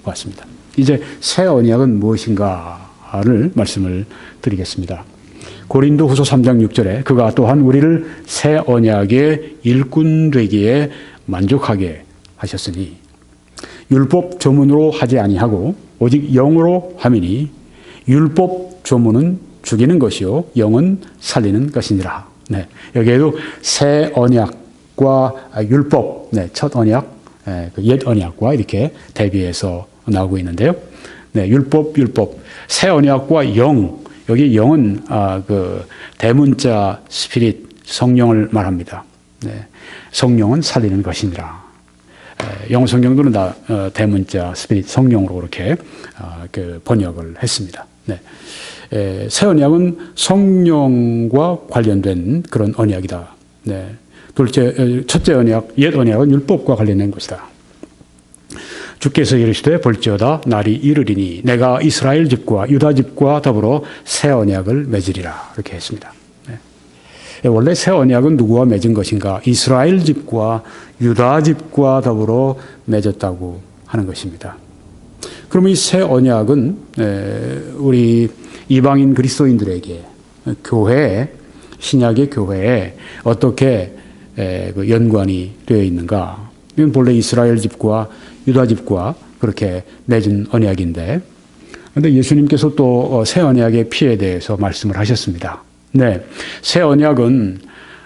보았습니다. 이제 새 언약은 무엇인가를 말씀을 드리겠습니다. 고린도후서 3장 6절에 그가 또한 우리를 새 언약의 일꾼 되기에 만족하게 하셨으니 율법 조문으로 하지 아니하고 오직 영으로 함이니 율법 조문은 죽이는 것이요 영은 살리는 것이니라. 네, 여기에도 새 언약과 율법, 네, 첫 언약, 옛 언약과 이렇게 대비해서 나오고 있는데요. 네, 율법, 새 언약과 영, 여기 영은 그 대문자 스피릿 성령을 말합니다. 네, 성령은 살리는 것이니라. 영어 성경들은 다 대문자 스피릿 성령으로 그렇게 그 번역을 했습니다. 네. 새 언약은 성령과 관련된 그런 언약이다. 네. 첫째 언약, 옛 언약은 율법과 관련된 것이다. 주께서 이르시되 볼지어다 날이 이르리니 내가 이스라엘 집과 유다 집과 더불어 새 언약을 맺으리라. 이렇게 했습니다. 네. 원래 새 언약은 누구와 맺은 것인가? 이스라엘 집과 유다 집과 더불어 맺었다고 하는 것입니다. 그럼 이 새 언약은 우리 이방인 그리스도인들에게 교회에, 신약의 교회에 어떻게 연관이 되어 있는가? 이건 본래 이스라엘 집과 유다 집과 그렇게 맺은 언약인데, 그런데 예수님께서 또 새 언약의 피에 대해서 말씀을 하셨습니다. 네, 새 언약은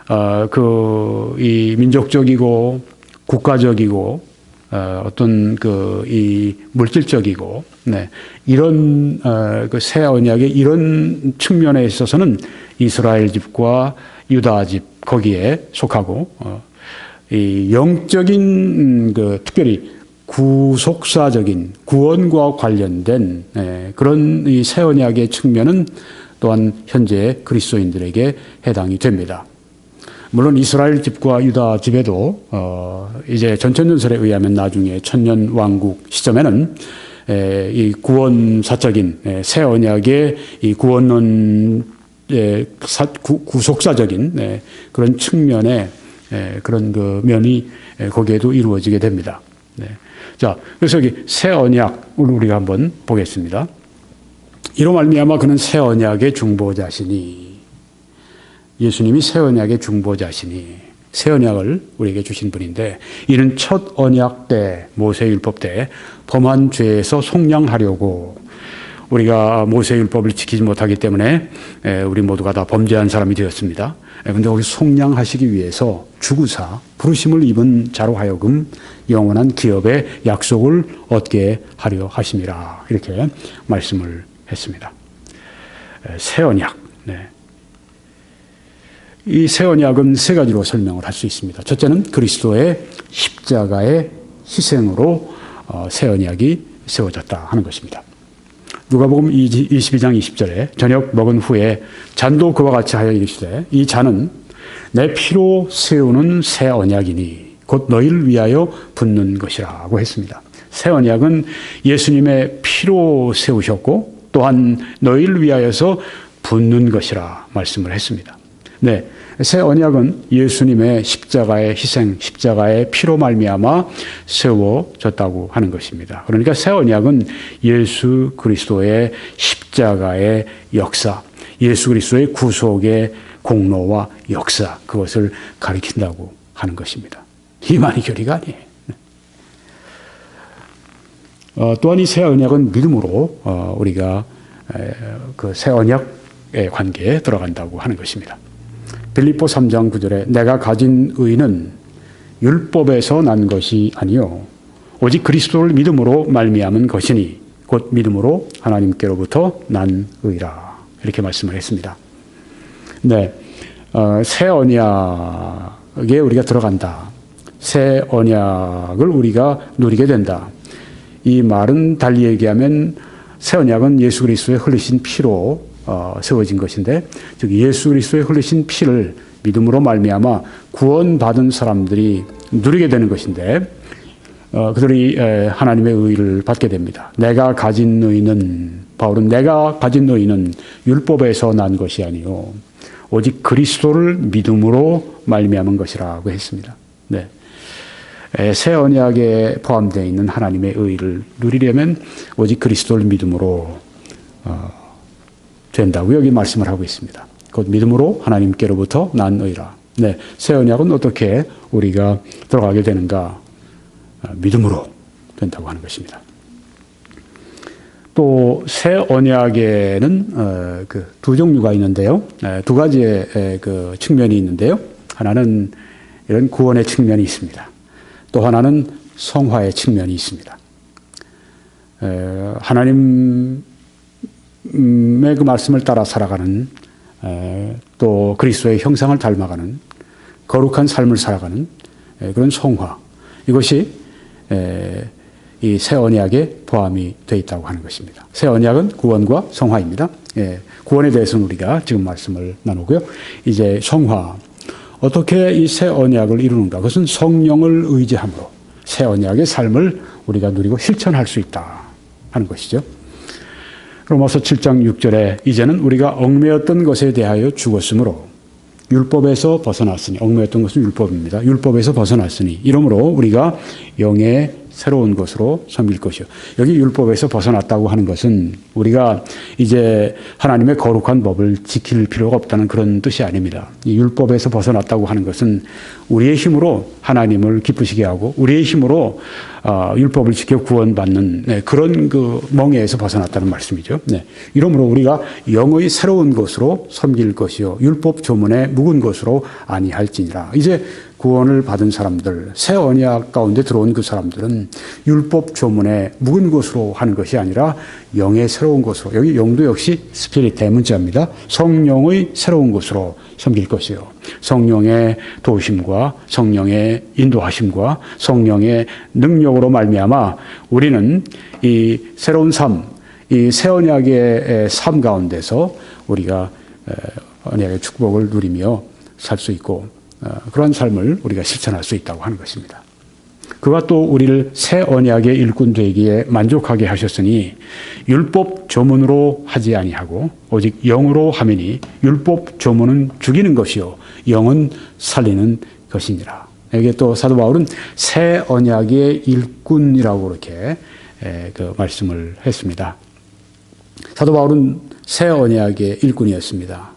이 민족적이고 국가적이고 어떤 이 물질적이고, 네, 이런 그 새 언약의 이런 측면에 있어서는 이스라엘 집과 유다 집 거기에 속하고, 이 영적인 특별히 구속사적인 구원과 관련된 그런 이 새 언약의 측면은 또한 현재 그리스도인들에게 해당이 됩니다. 물론 이스라엘 집과 유다 집에도 이제 전천전설에 의하면 나중에 천년 왕국 시점에는 이 구원사적인 새 언약의 이 구원론 구속사적인 그런 측면의 그런 그 면이 거기에도 이루어지게 됩니다. 네. 자, 그래서 여기 새 언약을 우리가 한번 보겠습니다. 이로 말미암아 그는 새 언약의 중보자시니, 예수님이 새 언약의 중보자시니 새 언약을 우리에게 주신 분인데, 이는 첫 언약 때 모세율법 때 범한 죄에서 속량하려고, 우리가 모세율법을 지키지 못하기 때문에 우리 모두가 다 범죄한 사람이 되었습니다. 그런데 거기 속량하시기 위해서 죽으사 부르심을 입은 자로 하여금 영원한 기업의 약속을 얻게 하려 하심이라. 이렇게 말씀을 했습니다. 새 언약. 네. 이 새 언약은 세 가지로 설명을 할 수 있습니다. 첫째는 그리스도의 십자가의 희생으로 새 언약이 세워졌다 하는 것입니다. 누가복음 22장 20절에 저녁 먹은 후에 잔도 그와 같이 하여 이르시되 이 잔은 내 피로 세우는 새 언약이니 곧 너희를 위하여 붓는 것이라고 했습니다. 새 언약은 예수님의 피로 세우셨고 또한 너희를 위하여서 붓는 것이라 말씀을 했습니다. 네, 새 언약은 예수님의 십자가의 희생, 십자가의 피로 말미암아 세워졌다고 하는 것입니다. 그러니까 새 언약은 예수 그리스도의 십자가의 역사, 예수 그리스도의 구속의 공로와 역사, 그것을 가리킨다고 하는 것입니다. 이만희 교리가 아니에요. 또한 이 새 언약은 믿음으로 우리가 그 새 언약의 관계에 들어간다고 하는 것입니다. 빌립보 3장 9절에 내가 가진 의는 율법에서 난 것이 아니요 오직 그리스도를 믿음으로 말미암은 것이니 곧 믿음으로 하나님께로부터 난 의라. 이렇게 말씀을 했습니다. 네, 새 언약에 우리가 들어간다. 새 언약을 우리가 누리게 된다. 이 말은 달리 얘기하면 새 언약은 예수 그리스도의 흘리신 피로 세워진 것인데, 즉 예수 그리스도의 흘리신 피를 믿음으로 말미암아 구원받은 사람들이 누리게 되는 것인데, 그들이 하나님의 의를 받게 됩니다. 내가 가진 의는, 바울은 내가 가진 의는 율법에서 난 것이 아니요 오직 그리스도를 믿음으로 말미암은 것이라고 했습니다. 네. 새 언약에 포함되어 있는 하나님의 의를 누리려면 오직 그리스도를 믿음으로 된다고 여기 말씀을 하고 있습니다. 곧 믿음으로 하나님께로부터 난 의라. 네, 새 언약은 어떻게 우리가 들어가게 되는가? 믿음으로 된다고 하는 것입니다. 또 새 언약에는 두 종류가 있는데요. 두 가지의 그 측면이 있는데요. 하나는 이런 구원의 측면이 있습니다. 또 하나는 성화의 측면이 있습니다. 하나님의 그 말씀을 따라 살아가는 또 그리스도의 형상을 닮아가는 거룩한 삶을 살아가는 그런 성화, 이것이 이 새 언약에 포함이 되어 있다고 하는 것입니다. 새 언약은 구원과 성화입니다. 구원에 대해서는 우리가 지금 말씀을 나누고요. 이제 성화, 어떻게 이 새 언약을 이루는가? 그것은 성령을 의지함으로 새 언약의 삶을 우리가 누리고 실천할 수 있다 하는 것이죠. 로마서 7장 6절에 이제는 우리가 얽매였던 것에 대하여 죽었으므로 율법에서 벗어났으니, 얽매였던 것은 율법입니다. 율법에서 벗어났으니 이러므로 우리가 영의 새로운 것으로 섬길 것이요. 여기 율법에서 벗어났다고 하는 것은 우리가 이제 하나님의 거룩한 법을 지킬 필요가 없다는 그런 뜻이 아닙니다. 이 율법에서 벗어났다고 하는 것은 우리의 힘으로 하나님을 기쁘시게 하고 우리의 힘으로 율법을 지켜 구원받는 그런 그 멍에에서 벗어났다는 말씀이죠. 이러므로 우리가 영의 새로운 것으로 섬길 것이요 율법 조문에 묵은 것으로 아니할지니라. 이제 구원을 받은 사람들, 새 언약 가운데 들어온 그 사람들은 율법 조문에 묵은 것으로 하는 것이 아니라 영의 새로운 것으로, 여기 영도 역시 스피릿 대문자입니다. 성령의 새로운 것으로 섬길 것이요. 성령의 도우심과 성령의 인도하심과 성령의 능력으로 말미암아 우리는 이 새로운 삶, 이 새 언약의 삶 가운데서 우리가 언약의 축복을 누리며 살 수 있고 그러한 삶을 우리가 실천할 수 있다고 하는 것입니다. 그가 또 우리를 새 언약의 일꾼 되기에 만족하게 하셨으니 율법 조문으로 하지 아니하고 오직 영으로 하미니 율법 조문은 죽이는 것이요 영은 살리는 것이니라. 여기에 또 사도 바울은 새 언약의 일꾼이라고 이렇게 그 말씀을 했습니다. 사도 바울은 새 언약의 일꾼이었습니다.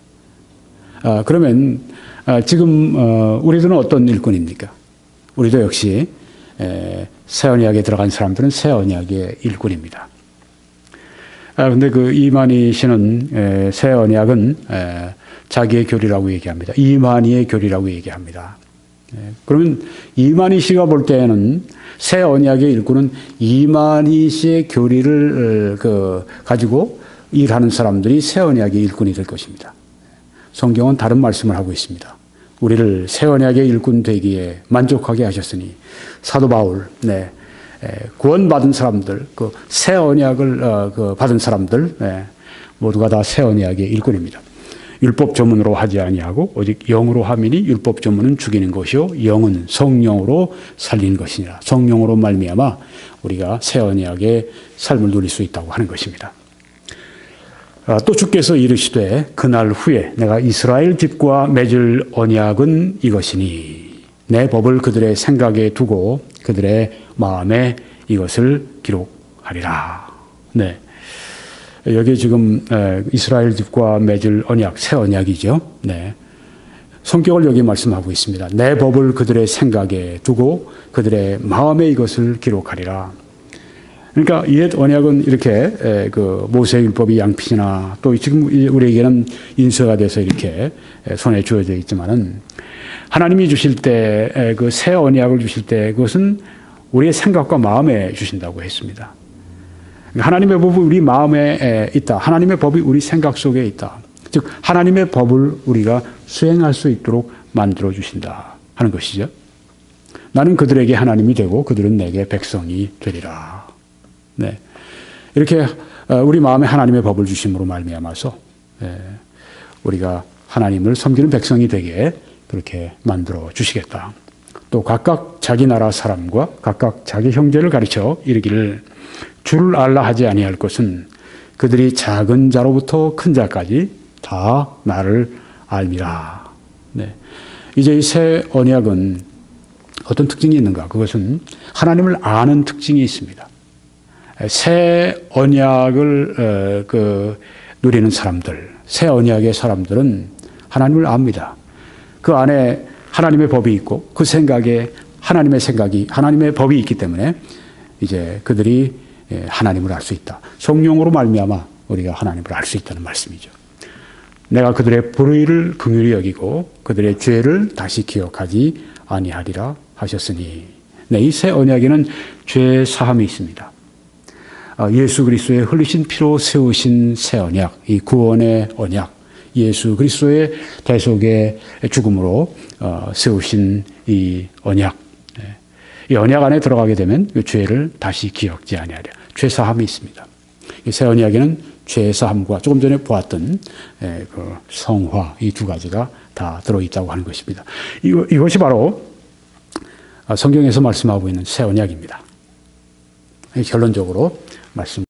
그러면 지금 우리들은 어떤 일꾼입니까? 우리도 역시 새 언약에 들어간 사람들은 새 언약의 일꾼입니다. 그런데 그 이만희 씨는 새 언약은 자기의 교리라고 얘기합니다. 이만희의 교리라고 얘기합니다. 그러면 이만희 씨가 볼 때에는 새 언약의 일꾼은 이만희 씨의 교리를 가지고 일하는 사람들이 새 언약의 일꾼이 될 것입니다. 성경은 다른 말씀을 하고 있습니다. 우리를 새 언약의 일꾼 되기에 만족하게 하셨으니 사도 바울, 구원받은 사람들, 그 새 언약을 받은 사람들 모두가 다 새 언약의 일꾼입니다. 율법 조문으로 하지 아니하고 오직 영으로 함이니 율법 조문은 죽이는 것이요 영은 성령으로 살리는 것이니라. 성령으로 말미암아 우리가 새 언약의 삶을 누릴 수 있다고 하는 것입니다. 또 주께서 이르시되 그날 후에 내가 이스라엘 집과 맺을 언약은 이것이니 내 법을 그들의 생각에 두고 그들의 마음에 이것을 기록하리라. 여기 지금 이스라엘 집과 맺을 언약, 새 언약이죠. 성격을 여기 말씀하고 있습니다. 내 법을 그들의 생각에 두고 그들의 마음에 이것을 기록하리라. 그러니까 옛 언약은 이렇게 그 모세율법이 양피나 또 지금 우리에게는 인쇄가 돼서 이렇게 손에 주어져 있지만은 하나님이 주실 때 그 새 언약을 주실 때 그것은 우리의 생각과 마음에 주신다고 했습니다. 하나님의 법이 우리 마음에 있다. 하나님의 법이 우리 생각 속에 있다. 즉 하나님의 법을 우리가 수행할 수 있도록 만들어 주신다 하는 것이죠. 나는 그들에게 하나님이 되고 그들은 내게 백성이 되리라. 이렇게 우리 마음에 하나님의 법을 주심으로 말미암아서 우리가 하나님을 섬기는 백성이 되게 그렇게 만들어 주시겠다. 또 각각 자기 나라 사람과 각각 자기 형제를 가르쳐 이르기를 주를 알라 하지 아니할 것은 그들이 작은 자로부터 큰 자까지 다 나를 알미라. 이제 이 새 언약은 어떤 특징이 있는가? 그것은 하나님을 아는 특징이 있습니다. 새 언약을 누리는 사람들, 새 언약의 사람들은 하나님을 압니다. 그 안에 하나님의 법이 있고 그 생각에 하나님의 생각이, 하나님의 법이 있기 때문에 이제 그들이 하나님을 알 수 있다. 성령으로 말미암아 우리가 하나님을 알 수 있다는 말씀이죠. 내가 그들의 불의를 긍휼히 여기고 그들의 죄를 다시 기억하지 아니하리라 하셨으니. 네, 이 새 언약에는 죄 사함이 있습니다. 예수 그리스도의 흘리신 피로 세우신 새 언약, 이 구원의 언약, 예수 그리스도의 대속의 죽음으로 세우신 이 언약, 이 언약 안에 들어가게 되면 그 죄를 다시 기억지 아니하리라. 죄 사함이 있습니다. 이 새 언약에는 죄 사함과 조금 전에 보았던 그 성화, 이 두 가지가 다 들어있다고 하는 것입니다. 이것이 바로 성경에서 말씀하고 있는 새 언약입니다. 결론적으로 말씀.